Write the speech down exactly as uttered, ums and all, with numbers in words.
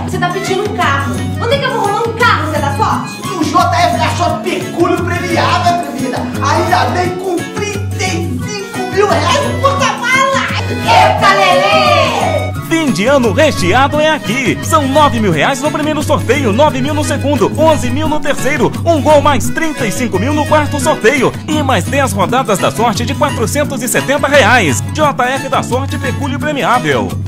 Você tá pedindo um carro. Onde é que eu vou arrumar um carro, Zé da Sorte? O J F é só pecúlio premiado, atrevida. Ainda vem com trinta e cinco mil reais no porta-mala. Eita, Lelê! Fim de ano recheado é aqui. São nove mil reais no primeiro sorteio, nove mil no segundo, onze mil no terceiro, um gol mais trinta e cinco mil no quarto sorteio e mais dez rodadas da sorte de quatrocentos e setenta reais. J F da Sorte Pecúlio Premiável.